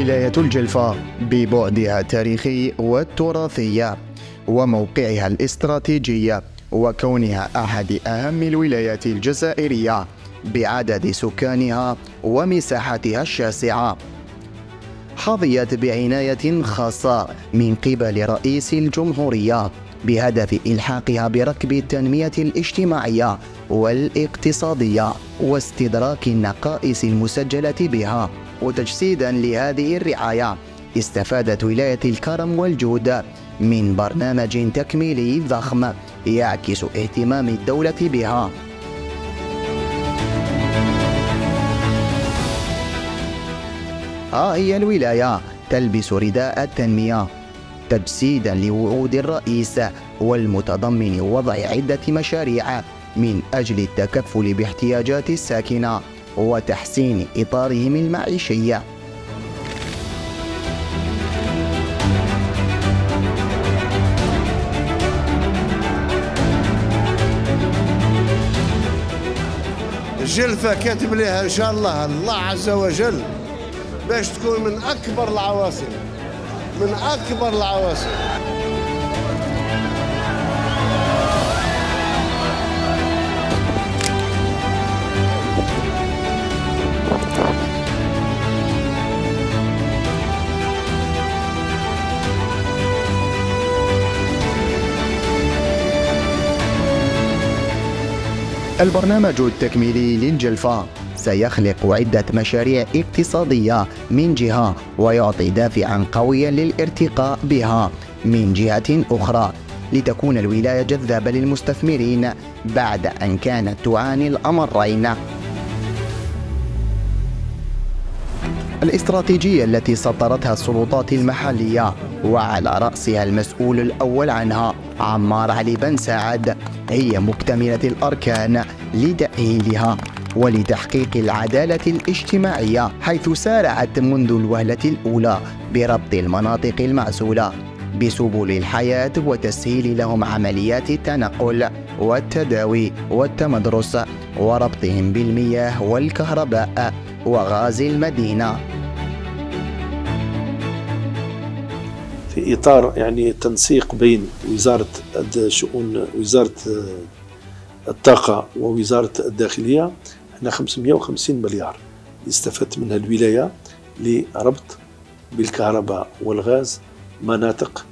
ولاية الجلفة ببعدها التاريخي والتراثي وموقعها الاستراتيجي وكونها أحد أهم الولايات الجزائرية بعدد سكانها ومساحتها الشاسعة، حظيت بعناية خاصة من قبل رئيس الجمهورية بهدف إلحاقها بركب التنمية الاجتماعية والاقتصادية واستدراك النقائص المسجلة بها. وتجسيدا لهذه الرعاية استفادت ولاية الكرم والجود من برنامج تكميلي ضخم يعكس اهتمام الدولة بها. ها هي الولاية تلبس رداء التنمية تجسيدا لوعود الرئيس والمتضمن وضع عدة مشاريع من أجل التكفل باحتياجات الساكنة وتحسين إطارهم المعيشي. الجلفة كاتب لها إن شاء الله عز وجل باش تكون من أكبر العواصم، من أكبر العواصم. البرنامج التكميلي للجلفة سيخلق عدة مشاريع اقتصادية من جهة ويعطي دافعا قويا للارتقاء بها من جهة أخرى، لتكون الولاية جذابة للمستثمرين بعد أن كانت تعاني الأمرين. الاستراتيجية التي سطرتها السلطات المحلية وعلى رأسها المسؤول الأول عنها عمار علي بن سعد هي مكتملة الأركان لتأهيلها ولتحقيق العدالة الاجتماعية، حيث سارعت منذ الوهلة الأولى بربط المناطق المعزولة بسبل الحياة وتسهيل لهم عمليات التنقل والتداوي والتمدرس وربطهم بالمياه والكهرباء وغاز المدينة. في إطار تنسيق بين وزارة الطاقة ووزارة الداخلية، احنا 550 مليار استفدت منها الولاية لربط بالكهرباء والغاز مناطق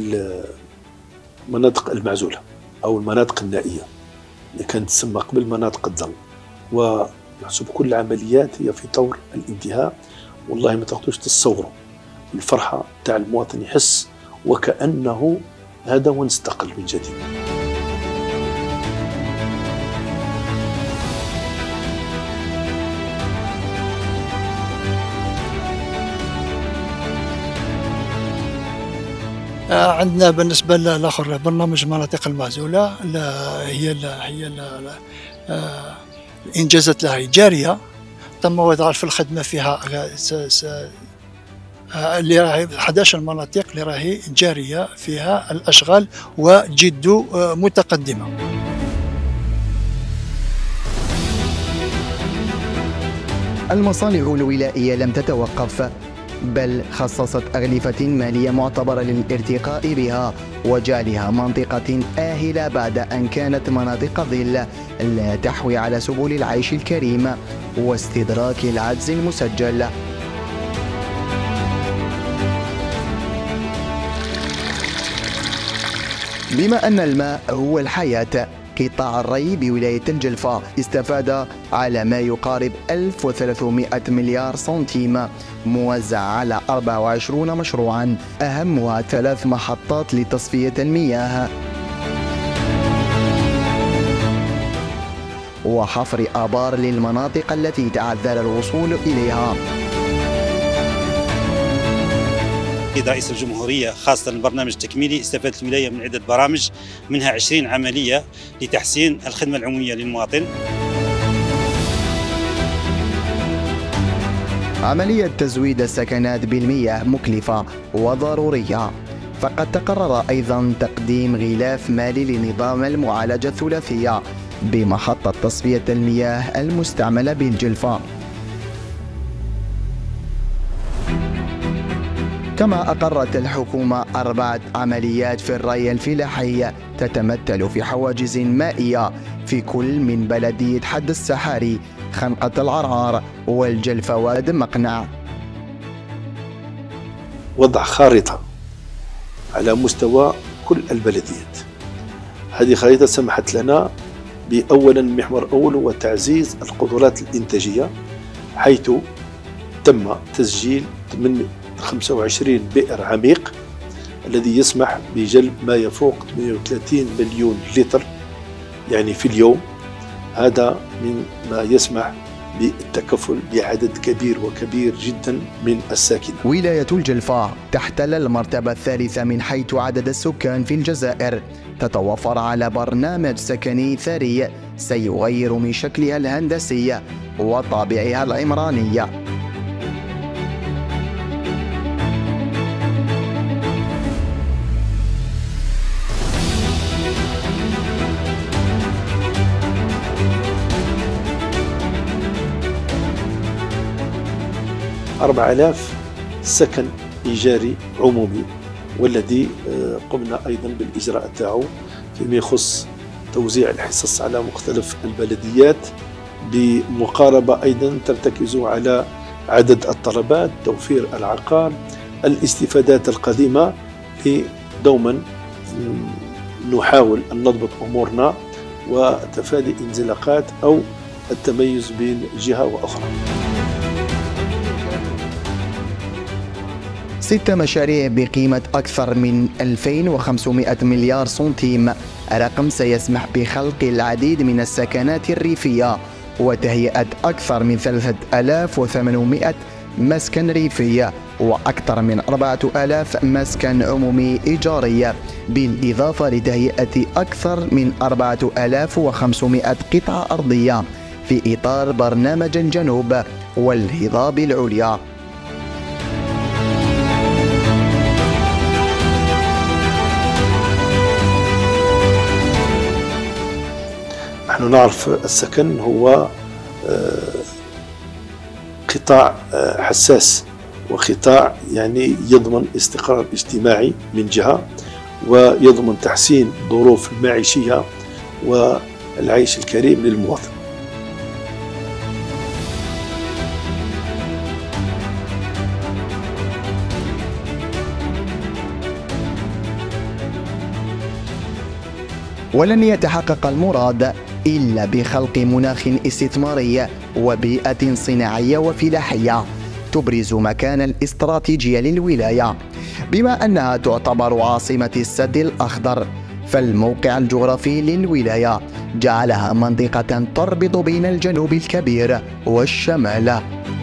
المعزولة أو المناطق النائية اللي كانت تسمى قبل مناطق الظل، ويحسب كل العمليات هي في طور الانتهاء. والله ما تقدروش تتصوروا الفرحة تاع المواطن، يحس وكأنه هذا هو استقل من جديد. عندنا بالنسبة للآخر برنامج مناطق المعزولة هي الإنجازات لها جارية، تم وضعها في الخدمة فيها اللي راهي 11 مناطق اللي راهي جارية فيها الأشغال وجد متقدمة. المصالح الولائية لم تتوقف، بل خصصت أغلفة مالية معتبرة للارتقاء بها وجعلها منطقة آهلة بعد أن كانت مناطق ظل لا تحوي على سبل العيش الكريم واستدراك العجز المسجل. بما أن الماء هو الحياة، قطاع الري بولاية الجلفة استفاد على ما يقارب 1300 مليار سنتيم موزع على 24 مشروعا، أهمها 3 محطات لتصفية المياه وحفر آبار للمناطق التي تعذر الوصول إليها. رئيس الجمهورية خاصة البرنامج التكميلي استفادت الولاية من عدة برامج، منها 20 عملية لتحسين الخدمة العمومية للمواطن. عملية تزويد السكنات بالمياه مكلفة وضرورية، فقد تقرر أيضا تقديم غلاف مالي لنظام المعالجة الثلاثية بمحطة تصفية المياه المستعملة بالجلفة. كما أقرت الحكومة 4 عمليات في الري الفلاحي تتمثل في حواجز مائية في كل من بلدية حد السحاري، خنقة العرعار، والجلفة واد مقنع. وضع خارطة على مستوى كل البلديات. هذه خريطة سمحت لنا بأولا المحور الأول هو تعزيز القدرات الإنتاجية، حيث تم تسجيل 25 بئر عميق الذي يسمح بجلب ما يفوق 38 مليون لتر يعني في اليوم. هذا من ما يسمح بالتكفل بعدد كبير وكبير جدا من الساكنة. ولاية الجلفة تحتل المرتبة الثالثة من حيث عدد السكان في الجزائر، تتوفر على برنامج سكني ثري سيغير من شكلها الهندسي وطابعها العمراني. $4000 سكن إيجاري عمومي، والذي قمنا أيضا بالإجراء تاعو فيما يخص توزيع الحصص على مختلف البلديات، بمقاربة أيضا ترتكز على عدد الطلبات، توفير العقار، الاستفادات القديمة، دوما نحاول أن نضبط أمورنا وتفادي انزلاقات أو التميز بين جهة وأخرى. 6 مشاريع بقيمة أكثر من 2500 مليار سنتيم، رقم سيسمح بخلق العديد من السكنات الريفية وتهيئة أكثر من 3800 مسكن ريفي وأكثر من 4000 مسكن عمومي إيجاري، بالإضافة لتهيئة أكثر من 4500 قطعة أرضية في إطار برنامج الجنوب والهضاب العليا. نحن نعرف السكن هو قطاع حساس وقطاع يعني يضمن استقرار اجتماعي من جهة، ويضمن تحسين الظروف المعيشية والعيش الكريم للمواطن. ولن يتحقق المراد إلا بخلق مناخ استثماري وبيئة صناعية وفلاحية تبرز مكان الاستراتيجي للولاية. بما أنها تعتبر عاصمة السد الأخضر، فالموقع الجغرافي للولاية جعلها منطقة تربط بين الجنوب الكبير والشمال.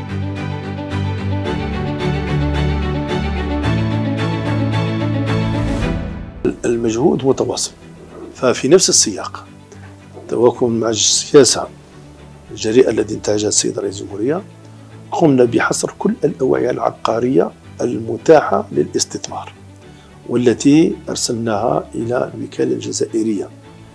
المجهود متواصل، ففي نفس السياق تواكبا مع السياسة الجريئة التي انتهجها السيد رئيس الجمهورية، قمنا بحصر كل الأوعية العقارية المتاحة للاستثمار، والتي أرسلناها إلى الوكالة الجزائرية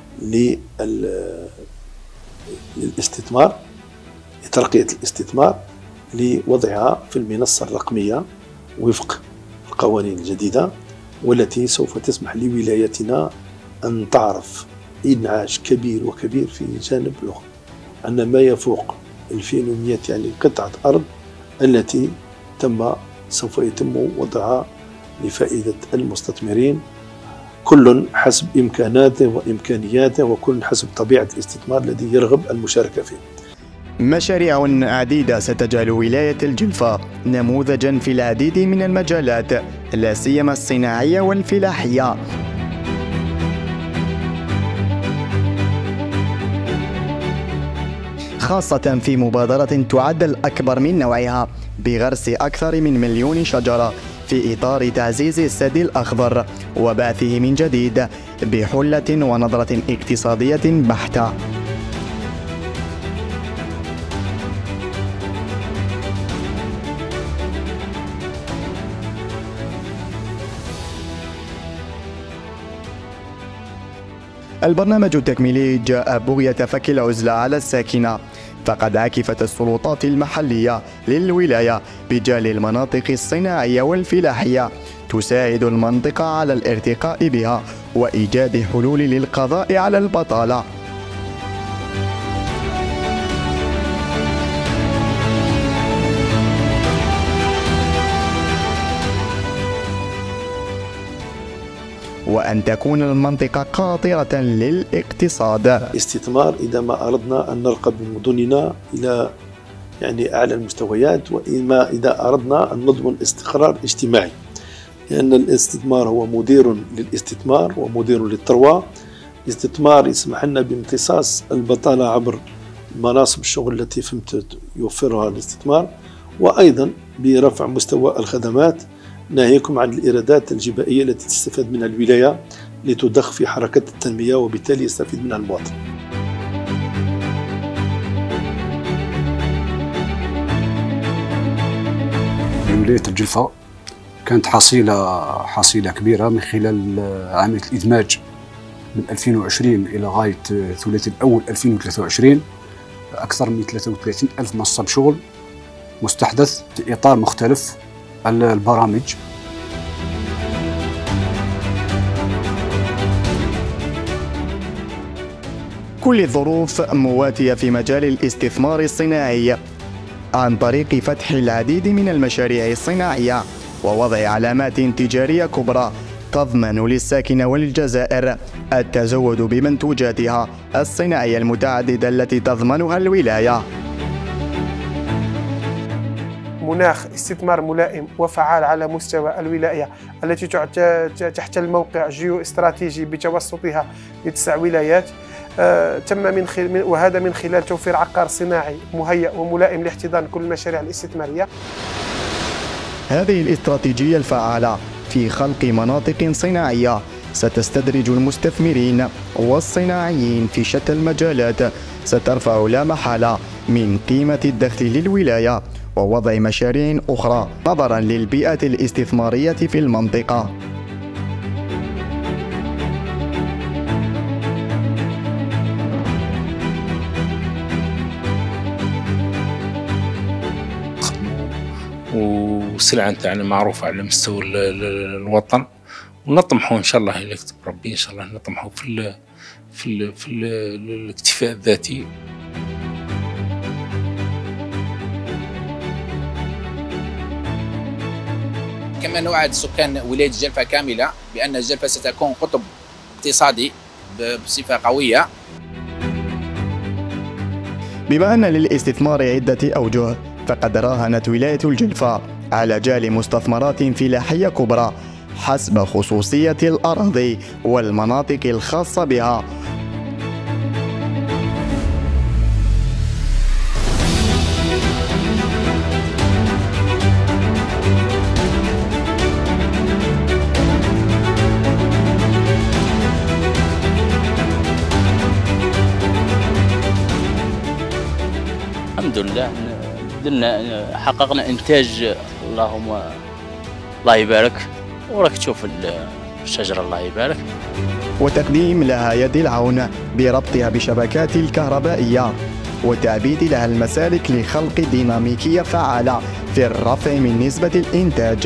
للاستثمار لترقية الاستثمار لوضعها في المنصة الرقمية وفق القوانين الجديدة، والتي سوف تسمح لولايتنا أن تعرف إنعاش كبير وكبير في جانب الأخرى، أن ما يفوق 2100 يعني قطعة أرض التي سوف يتم وضعها لفائدة المستثمرين، كل حسب إمكاناته وإمكانياته، وكل حسب طبيعة الاستثمار الذي يرغب المشاركة فيه. مشاريع عديدة ستجعل ولاية الجلفة نموذجا في العديد من المجالات، لا سيما الصناعية والفلاحية. خاصة في مبادرة تعد الأكبر من نوعها بغرس أكثر من 1,000,000 شجرة في إطار تعزيز السد الأخضر وبعثه من جديد بحلة ونظرة اقتصادية بحتة. البرنامج التكميلي جاء بغية فك العزلة على الساكنة، فقد عكفت السلطات المحلية للولاية بجعل المناطق الصناعية والفلاحية تساعد المنطقة على الارتقاء بها وإيجاد حلول للقضاء على البطالة. وأن تكون المنطقة قاطرة للاقتصاد. استثمار إذا ما أردنا أن نرقى بمدننا إلى أعلى المستويات، وإما إذا أردنا أن نضمن استقرار اجتماعي، لأن الاستثمار هو مدير للاستثمار ومدير للثروة. الاستثمار يسمح لنا بامتصاص البطالة عبر مناصب الشغل التي يوفرها الاستثمار، وأيضا برفع مستوى الخدمات، ناهيكم عن الإيرادات الجبائية التي تستفاد منها الولاية لتضخ في حركة التنمية، وبالتالي يستفيد منها المواطن. ولاية الجلفة كانت حصيلة كبيرة من خلال عملية الإدماج من 2020 إلى غاية ثلاثي الأول 2023، أكثر من 33 ألف منصب شغل مستحدث في إطار مختلف البرامج. كل الظروف مواتية في مجال الاستثمار الصناعي عن طريق فتح العديد من المشاريع الصناعية ووضع علامات تجارية كبرى تضمن للساكنة وللجزائر التزود بمنتوجاتها الصناعية المتعددة التي تضمنها الولاية. مناخ استثمار ملائم وفعال على مستوى الولاية التي تحتل موقع جيو استراتيجي بتوسطها ل9 ولايات، وهذا من خلال توفير عقار صناعي مهيأ وملائم لاحتضان كل المشاريع الاستثمارية. هذه الاستراتيجية الفعالة في خلق مناطق صناعية ستستدرج المستثمرين والصناعيين في شتى المجالات، سترفع لا محالة من قيمة الدخل للولاية ووضع مشاريع أخرى نظرا للبيئة الاستثمارية في المنطقة. والسلعة نتاعنا معروفة على مستوى الوطن، ونطمحوا إن شاء الله إلى كتب ربي إن شاء الله نطمحوا في الاكتفاء الذاتي. كما نوعد سكان ولاية الجلفة كاملة بأن الجلفة ستكون قطب اقتصادي بصفة قوية. بما أن للاستثمار عدة أوجه، فقد راهنت ولاية الجلفة على جعل مستثمرات فلاحية كبرى حسب خصوصية الأراضي والمناطق الخاصة بها. الحمد لله حققنا إنتاج، اللهم الله يبارك، وراك تشوف الشجرة الله يبارك. وتقديم لها يد العون بربطها بشبكات الكهربائية وتعبيد لها المسالك لخلق ديناميكية فعالة في الرفع من نسبة الإنتاج.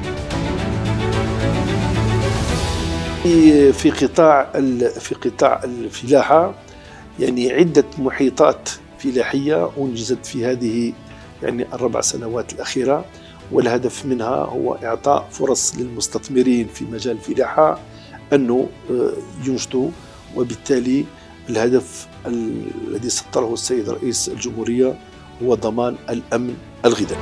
في قطاع الفلاحة عدة محيطات فلاحية أنجزت في هذه 4 سنوات الأخيرة، والهدف منها هو إعطاء فرص للمستثمرين في مجال الفلاحة أنه ينشطوا، وبالتالي الهدف الذي سطره السيد رئيس الجمهورية هو ضمان الأمن الغذائي.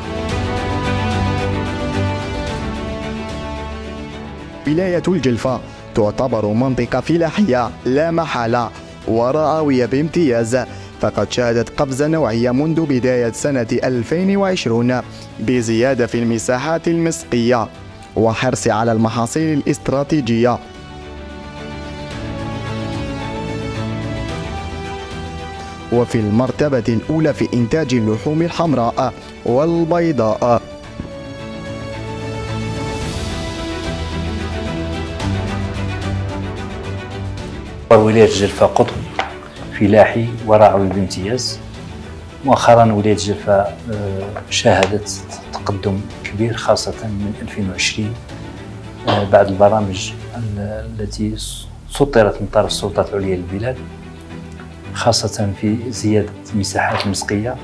ولاية الجلفة تعتبر منطقة فلاحية لا محالة ورعوية بامتياز، فقد شهدت قفزة نوعية منذ بداية سنة 2020 بزيادة في المساحات المسقية وحرص على المحاصيل الاستراتيجية. وفي المرتبة الأولى في إنتاج اللحوم الحمراء والبيضاء. ولاية جلفة قطب فلاحي وراعي بامتياز. مؤخرا ولاية جلفة شاهدت تقدم كبير خاصة من 2020 بعد البرامج التي سطرت من طرف السلطات العليا للبلاد، خاصة في زيادة مساحات المسقية.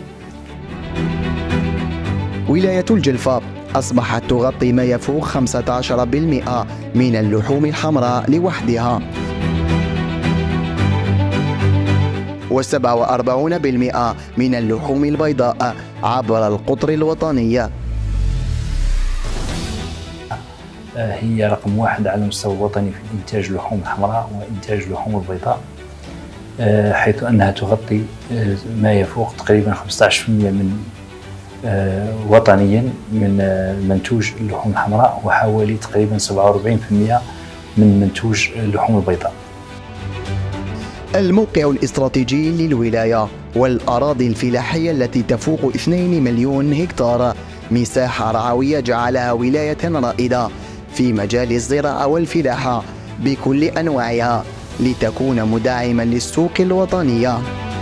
ولاية الجلفة أصبحت تغطي ما يفوق 15% من اللحوم الحمراء لوحدها، و47% من اللحوم البيضاء عبر القطر الوطني. هي رقم 1 على المستوى الوطني في إنتاج اللحوم الحمراء وإنتاج اللحوم البيضاء، حيث أنها تغطي ما يفوق تقريبا 15% من وطنيا من منتوج اللحوم الحمراء، وحوالي تقريبا 47% من منتوج اللحوم البيضاء. الموقع الاستراتيجي للولاية والأراضي الفلاحية التي تفوق 2 مليون هكتار مساحة رعوية جعلها ولاية رائدة في مجال الزراعة والفلاحة بكل أنواعها لتكون مدعما للسوق الوطنية.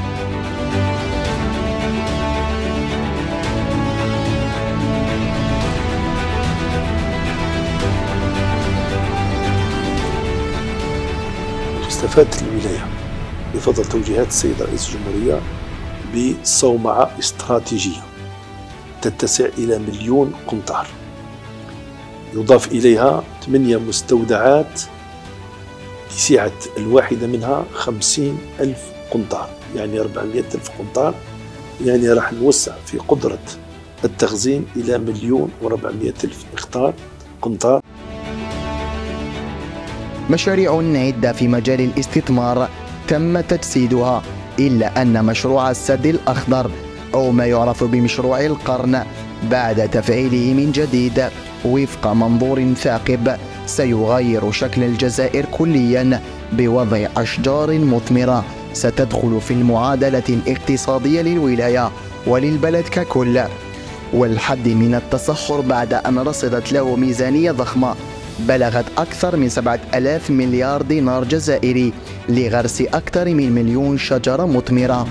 استفادت الولاية بفضل توجيهات السيد رئيس الجمهورية بصومعة استراتيجية تتسع إلى 1,000,000 قنطار، يضاف إليها 8 مستودعات بسعة الواحدة منها 50,000 قنطار، يعني 400,000 قنطار، يعني راح نوسع في قدرة التخزين إلى 1,400,000 قنطار. مشاريع عدة في مجال الاستثمار تم تجسيدها، إلا أن مشروع السد الأخضر أو ما يعرف بمشروع القرن بعد تفعيله من جديد وفق منظور ثاقب سيغير شكل الجزائر كليا بوضع أشجار مثمرة ستدخل في المعادلة الاقتصادية للولاية وللبلد ككل، والحد من التصحر بعد أن رصدت له ميزانية ضخمة بلغت أكثر من 7,000 مليار دينار جزائري لغرس أكثر من 1,000,000 شجرة مثمرة.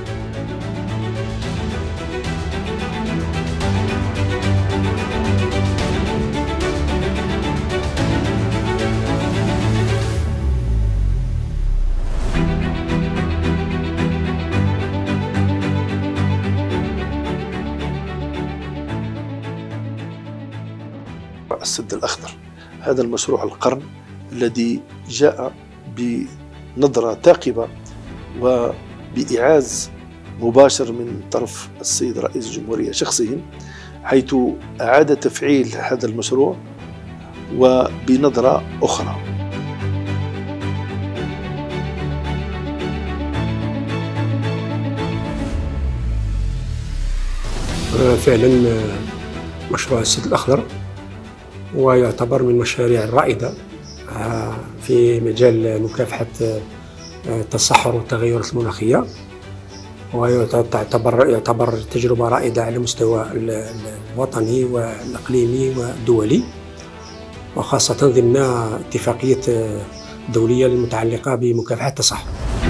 السد الأخضر هذا المشروع القرن الذي جاء بنظرة ثاقبة وبإعاز مباشر من طرف السيد رئيس الجمهورية شخصيا، حيث أعاد تفعيل هذا المشروع وبنظرة أخرى. فعلا مشروع السد الأخضر ويعتبر من المشاريع الرائدة في مجال مكافحة التصحر والتغيرات المناخية، ويعتبر تجربة رائدة على المستوى الوطني والإقليمي والدولي، وخاصة ضمن اتفاقية دولية المتعلقة بمكافحة التصحر.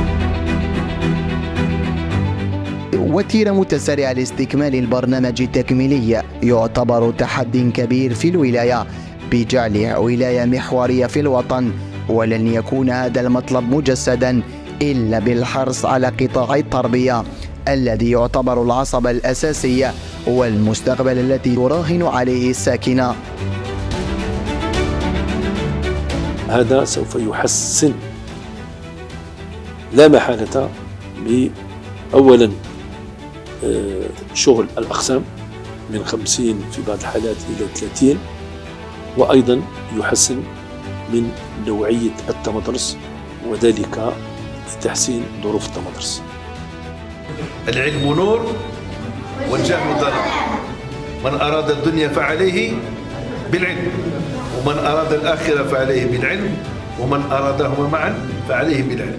وتيرة متسارعة لاستكمال البرنامج التكميلي يعتبر تحدي كبير في الولاية بجعلها ولاية محورية في الوطن، ولن يكون هذا المطلب مجسدا إلا بالحرص على قطاع التربية الذي يعتبر العصب الأساسي والمستقبل التي تراهن عليه الساكنة. هذا سوف يحسن لا محالة أولا شغل الأقسام من 50 في بعض الحالات إلى 30، وأيضا يحسن من نوعية التمدرس وذلك لتحسين ظروف التمدرس. العلم نور والجهل ظلام، من أراد الدنيا فعليه بالعلم، ومن أراد الآخرة فعليه بالعلم، ومن أرادهما معا فعليه بالعلم.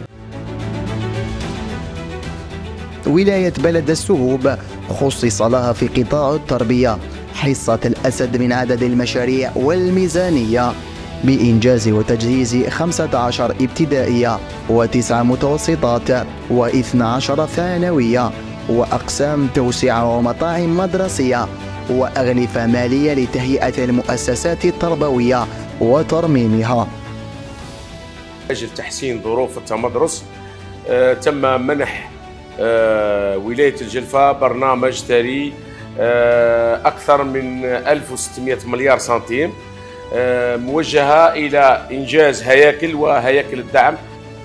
ولاية بلد السهوب خصص لها في قطاع التربية حصة الأسد من عدد المشاريع والميزانية بإنجاز وتجهيز 15 ابتدائية و9 متوسطات و12 ثانوية وأقسام توسعة ومطاعم مدرسية وأغلفة مالية لتهيئة المؤسسات التربوية وترميمها. أجل تحسين ظروف التمدرس تم منح ولاية الجلفة برنامج ثري أكثر من 1600 مليار سنتيم موجهة إلى إنجاز هياكل الدعم.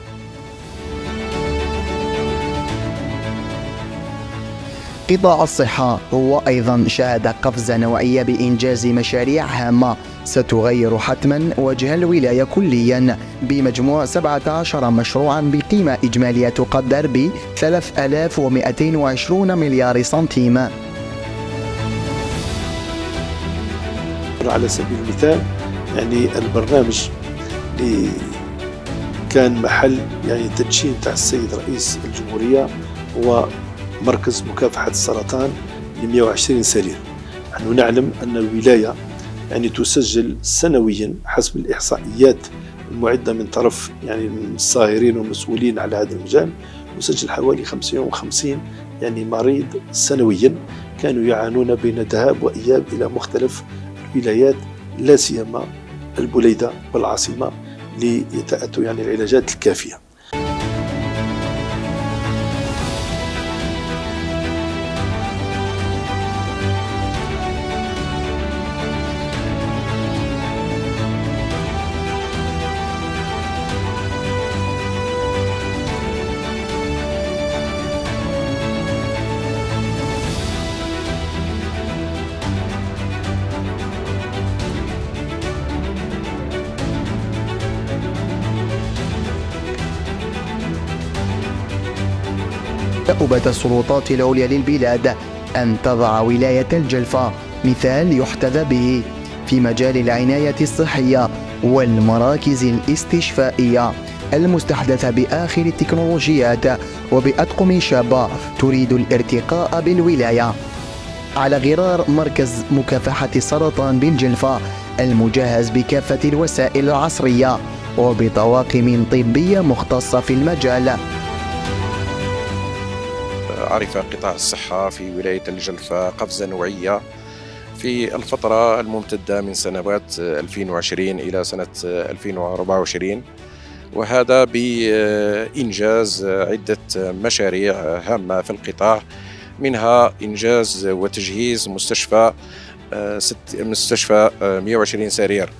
قطاع الصحة هو أيضا شهد قفزة نوعية بإنجاز مشاريع هامة ستغير حتما وجه الولاية كليا بمجموع 17 مشروعا بقيمة إجمالية تقدر ب 3220 مليار سنتيم. على سبيل المثال يعني البرنامج اللي كان محل يعني تدشين تاع السيد رئيس الجمهورية هو مركز مكافحة السرطان ل 120 سرير. نحن نعلم أن الولاية يعني تسجل سنويا حسب الإحصائيات المعدة من طرف يعني الصاهرين والمسؤولين على هذا المجال، نسجل حوالي 55 يعني مريض سنويا كانوا يعانون بين ذهاب وإياب إلى مختلف الولايات لا سيما البليدة والعاصمة ليتأتوا يعني العلاجات الكافية. أبت السلطات العليا للبلاد أن تضع ولاية الجلفة مثال يحتذى به في مجال العناية الصحية والمراكز الاستشفائية المستحدثة بآخر التكنولوجيات وبأطقم شابة تريد الارتقاء بالولاية. على غرار مركز مكافحة السرطان بالجلفة المجهز بكافة الوسائل العصرية وبطواقم طبية مختصة في المجال. عرف قطاع الصحة في ولاية الجلفة قفزة نوعية في الفترة الممتدة من سنوات 2020 إلى سنة 2024، وهذا بإنجاز عدة مشاريع هامة في القطاع، منها إنجاز وتجهيز مستشفى 120 سرير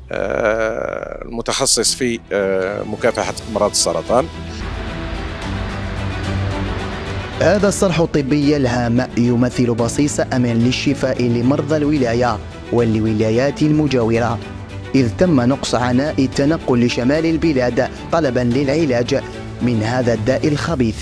المتخصص في مكافحة أمراض السرطان. هذا الصرح الطبي الهام يمثل بصيص أمان للشفاء لمرضى الولاية والولايات المجاورة، إذ تم نقص عناء التنقل لشمال البلاد طلبا للعلاج من هذا الداء الخبيث.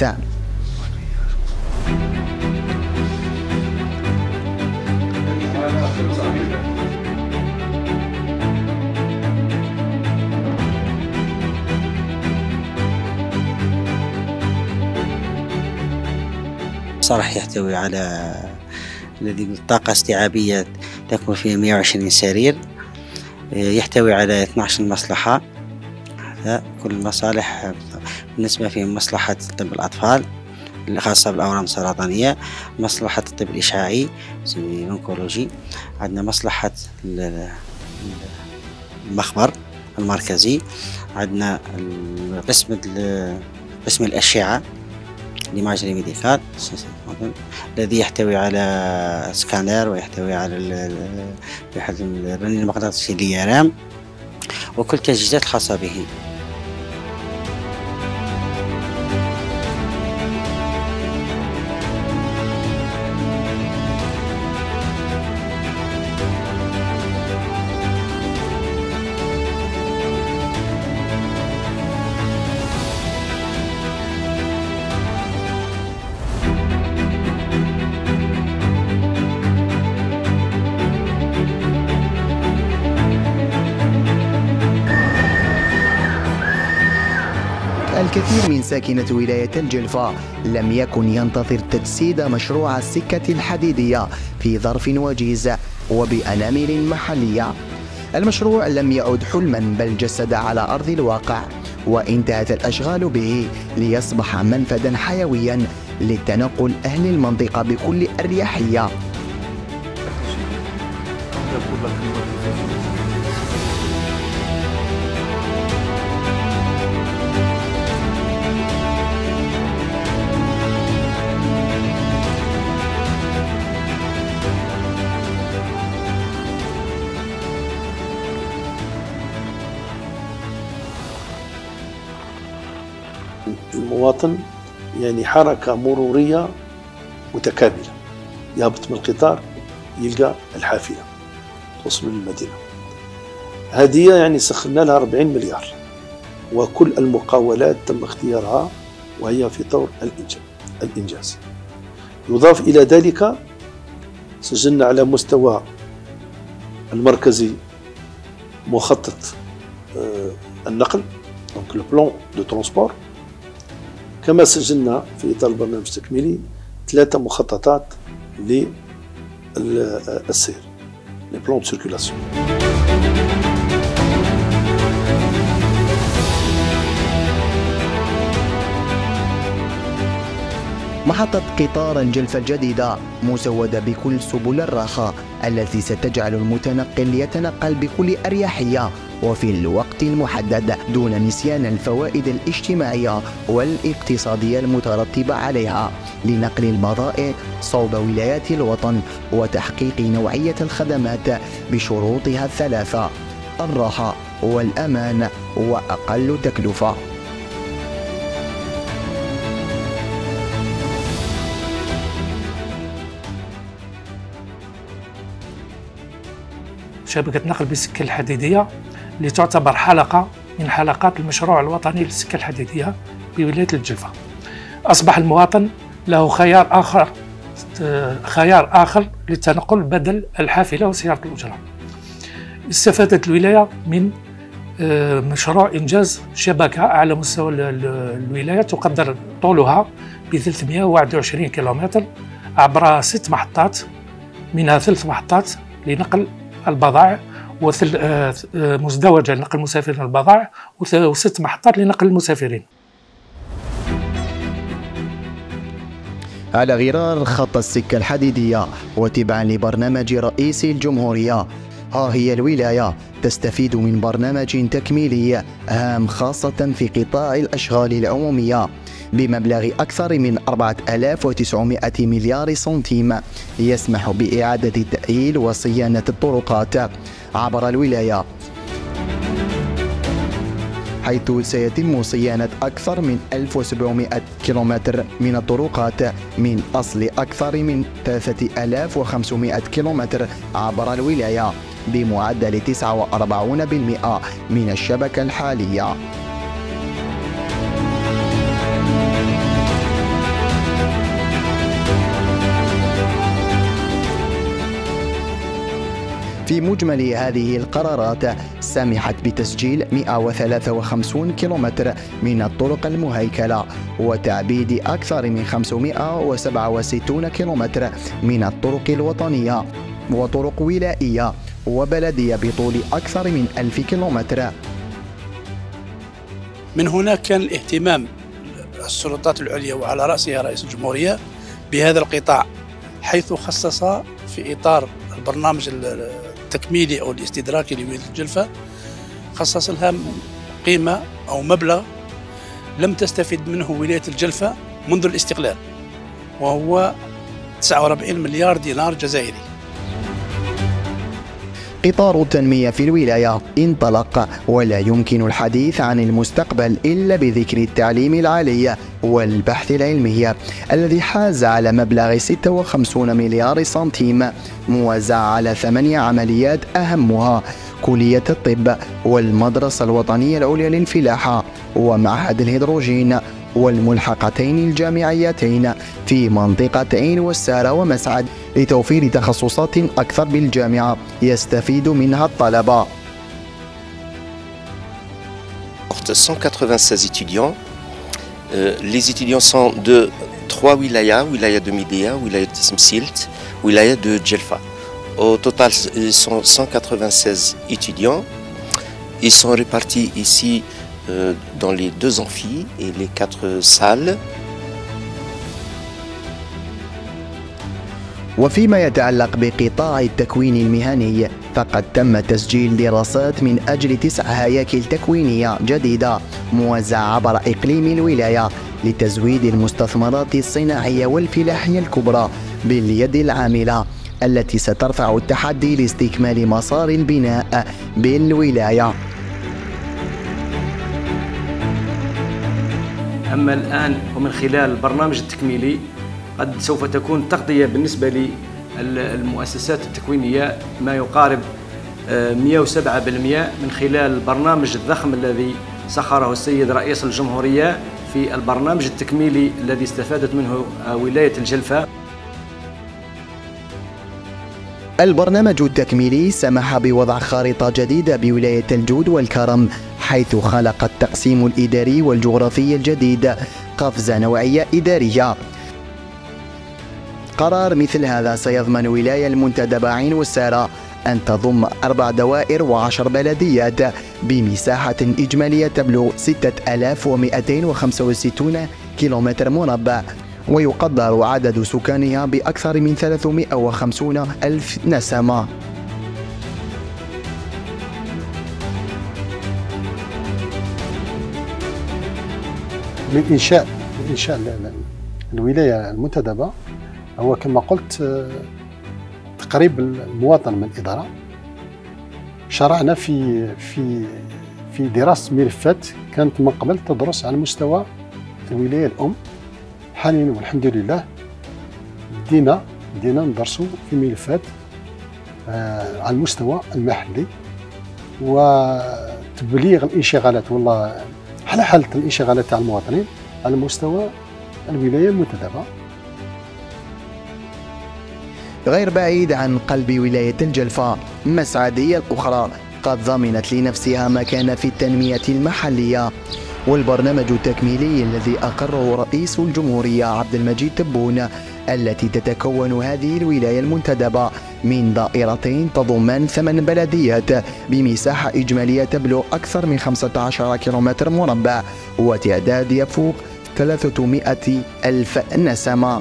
صرح يحتوي على الذي طاقة استيعابية تكون فيه 120 سرير، يحتوي على 12 مصلحة. هذا كل المصالح بالنسبة في مصلحة طب الأطفال الخاصة بالأورام السرطانية، مصلحة الطب الإشعاعي الأونكولوجي، عندنا مصلحة المخبر المركزي، عندنا قسم الأشعة لماجري ميديكال الذي يحتوي على سكانر ويحتوي على الرنين المغناطيسي ليرام وكل التجهيزات الخاصة به. الكثير من ساكنة ولاية الجلفة لم يكن ينتظر تجسيد مشروع السكة الحديدية في ظرف وجيز وبأنامل محلية، المشروع لم يعد حلما بل جسد على أرض الواقع، وانتهت الأشغال به ليصبح منفذا حيويا لتنقل أهل المنطقة بكل أريحية. المواطن يعني حركة مرورية متكاملة، يهبط من القطار يلقى الحافلة توصل للمدينة. هذه يعني سخرنا لها 40 مليار، وكل المقاولات تم اختيارها وهي في طور الإنجاز. يضاف إلى ذلك سجلنا على مستوى المركزي مخطط النقل، دونك لو بلان دو ترونسبور، كما سجلنا في إطار البرنامج التكميلي 3 مخططات للسير، لي بلان دو سيركولاسيون. محطة قطار الجلفة الجديدة مسودة بكل سبل الرخاء التي ستجعل المتنقل يتنقل بكل أريحية وفي الوقت المحدد دون نسيان الفوائد الاجتماعية والاقتصادية المترتبة عليها لنقل البضائع صوب ولايات الوطن وتحقيق نوعية الخدمات بشروطها الثلاثة: الراحة والأمان وأقل تكلفة. شبكة نقل بالسكة الحديدية اللي تعتبر حلقة من حلقات المشروع الوطني للسكة الحديدية بولاية الجلفة. أصبح المواطن له خيار آخر للتنقل بدل الحافلة وسيارة الأجرة. استفادت الولاية من مشروع إنجاز شبكة على مستوى الولاية تقدر طولها ب 321 كيلومتر عبر 6 محطات، منها 3 محطات لنقل البضائع مزدوجة لنقل المسافرين البضائع و6 محطات لنقل المسافرين. على غرار خط السكة الحديدية وتبعا لبرنامج رئيس الجمهورية، ها هي الولاية تستفيد من برنامج تكميلي هام خاصة في قطاع الأشغال العمومية بمبلغ أكثر من 4900 مليار سنتيم، يسمح بإعادة تأهيل وصيانة الطرقات عبر الولاية، حيث سيتم صيانة أكثر من 1700 كيلومتر من الطرقات من أصل أكثر من 3500 كيلومتر عبر الولاية بمعدل 49% من الشبكة الحالية. في مجمل هذه القرارات سمحت بتسجيل 153 كيلومتر من الطرق المهيكلة وتعبيد أكثر من 567 كيلومتر من الطرق الوطنية وطرق ولائية وبلدية بطول أكثر من 1000 كيلومتر. من هنا كان الاهتمام السلطات العليا وعلى رأسها رئيس الجمهورية بهذا القطاع، حيث خصص في إطار البرنامج التكميلي أو الاستدراكي لولاية الجلفة خصص لها قيمة أو مبلغ لم تستفد منه ولاية الجلفة منذ الاستقلال، وهو 49 مليار دينار جزائري. قطار التنمية في الولاية انطلق، ولا يمكن الحديث عن المستقبل إلا بذكر التعليم العالي والبحث العلمي الذي حاز على مبلغ 56 مليار سنتيم موزع على 8 عمليات أهمها كلية الطب والمدرسة الوطنية العليا للفلاحة ومعهد الهيدروجين والملحقتين الجامعيتين في منطقتين والسارة ومسعد لتوفير تخصصات أكثر بالجامعة يستفيد منها الطلبة. 196 étudiants. Les étudiants sont de 3 wilayas, wilaya de Midea, wilaya de Tismsilt, wilaya de Djelfa. Au total, ils sont 196 étudiants. Ils sont répartis ici dans les 2 amphis et les 4 salles. وفيما يتعلق بقطاع التكوين المهني فقد تم تسجيل دراسات من أجل 9 هياكل تكوينية جديدة موزعة عبر إقليم الولاية لتزويد المستثمرات الصناعية والفلاحية الكبرى باليد العاملة التي سترفع التحدي لاستكمال مسار البناء بالولاية. أما الآن ومن خلال البرنامج التكميلي قد سوف تكون تغطية بالنسبة للمؤسسات التكوينية ما يقارب 107% من خلال البرنامج الضخم الذي سخره السيد رئيس الجمهورية في البرنامج التكميلي الذي استفادت منه ولاية الجلفة. البرنامج التكميلي سمح بوضع خارطة جديدة بولاية الجود والكرم، حيث خلق التقسيم الإداري والجغرافي الجديد قفزة نوعية إدارية. قرار مثل هذا سيضمن ولاية المنتدبة عين والسارة أن تضم 4 دوائر و10 بلديات بمساحة إجمالية تبلغ 6265 كيلومتر مربع، ويقدر عدد سكانها بأكثر من 350 ألف نسمة. من إنشاء الولاية المنتدبة هو كما قلت تقريب المواطن من الإدارة. شرعنا في دراسة ملفات كانت من قبل تدرس على مستوى الولاية الأم. حاليا والحمد لله بدينا ندرسوا في ملفات على المستوى المحلي وتبليغ الانشغالات والله على حالة الانشغالات تاع المواطنين على مستوى الولاية المنتدبة. غير بعيد عن قلب ولاية الجلفة مسعدية الأخرى قد ضمنت لنفسها مكان في التنمية المحلية، والبرنامج التكميلي الذي أقره رئيس الجمهورية عبد المجيد تبون التي تتكون هذه الولاية المنتدبة من دائرتين تضمان 8 بلديات بمساحة إجمالية تبلغ أكثر من 15 كيلومتر مربع وتعداد يفوق 300 ألف نسمة.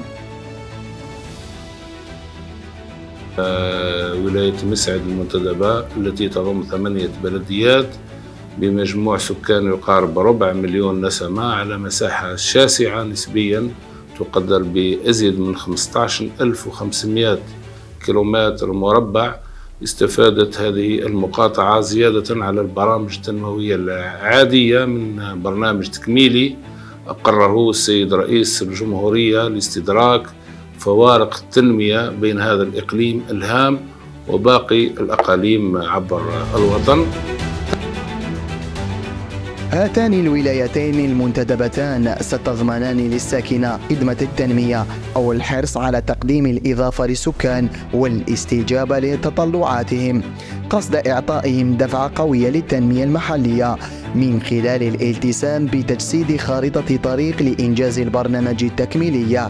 ولاية مسعد المنتدبة التي تضم 8 بلديات بمجموع سكان يقارب 4 مليون نسمة على مساحة شاسعة نسبيا تقدر بأزيد من 15500 كيلومتر مربع. استفادت هذه المقاطعة زيادة على البرامج التنموية العادية من برنامج تكميلي أقره السيد رئيس الجمهورية لاستدراك فوارق التنمية بين هذا الإقليم الهام وباقي الأقاليم عبر الوطن. هاتان الولايتين المنتدبتان ستضمنان للساكنة خدمة التنمية أو الحرص على تقديم الإضافة للسكان والاستجابة لتطلعاتهم قصد إعطائهم دفعة قوية للتنمية المحلية من خلال الالتزام بتجسيد خارطة طريق لإنجاز البرنامج التكميلي.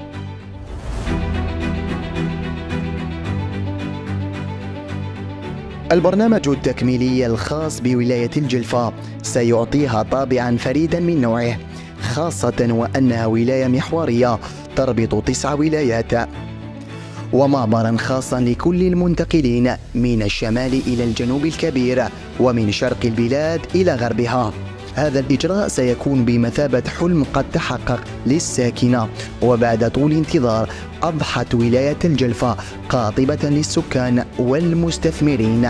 البرنامج التكميلي الخاص بولاية الجلفة سيعطيها طابعا فريدا من نوعه، خاصة وأنها ولاية محورية تربط 9 ولايات ومعبرا خاصا لكل المنتقلين من الشمال إلى الجنوب الكبير ومن شرق البلاد إلى غربها. هذا الإجراء سيكون بمثابة حلم قد تحقق للساكنة، وبعد طول انتظار أضحت ولاية الجلفة قاطبة للسكان والمستثمرين.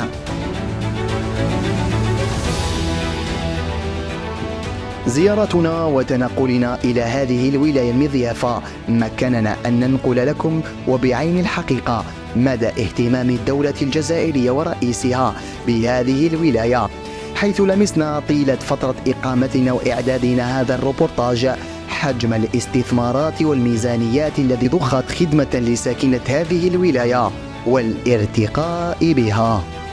زيارتنا وتنقلنا إلى هذه الولاية المضيافة مكننا أن ننقل لكم وبعين الحقيقة مدى اهتمام الدولة الجزائرية ورئيسها بهذه الولاية، حيث لمسنا طيلة فترة إقامتنا وإعدادنا هذا الروبورتاج حجم الاستثمارات والميزانيات التي ضخت خدمة لساكنة هذه الولاية والارتقاء بها.